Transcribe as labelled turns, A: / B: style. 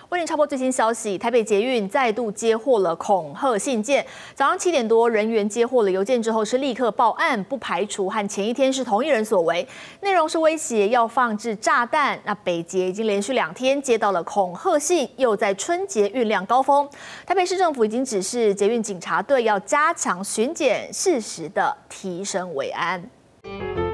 A: 为您插播最新消息，台北捷运再度接获了恐吓信件。早上7点多，人员接获了邮件之后是立刻报案，不排除和前一天是同一人所为。内容是威胁要放置炸弹。那北捷已经连续2天接到了恐吓信，又在春节运量高峰。台北市政府已经指示捷运警察队要加强巡检，适时的提升维安。